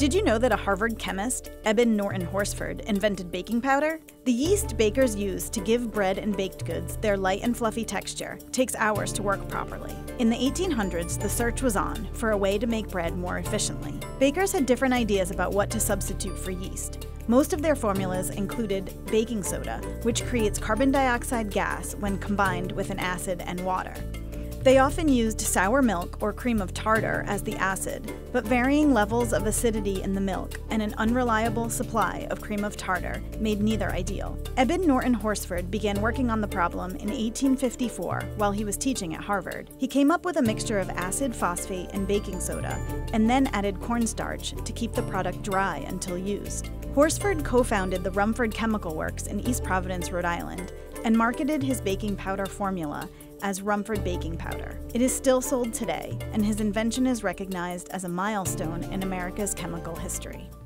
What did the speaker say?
Did you know that a Harvard chemist, Eben Norton Horsford, invented baking powder? The yeast bakers use to give bread and baked goods their light and fluffy texture takes hours to work properly. In the 1800s, the search was on for a way to make bread more efficiently. Bakers had different ideas about what to substitute for yeast. Most of their formulas included baking soda, which creates carbon dioxide gas when combined with an acid and water. They often used sour milk or cream of tartar as the acid, but varying levels of acidity in the milk and an unreliable supply of cream of tartar made neither ideal. Eben Norton Horsford began working on the problem in 1854 while he was teaching at Harvard. He came up with a mixture of acid phosphate and baking soda, and then added cornstarch to keep the product dry until used. Horsford co-founded the Rumford Chemical Works in East Providence, Rhode Island, and marketed his baking powder formula as Rumford Baking Powder. It is still sold today, and his invention is recognized as a milestone in America's chemical history.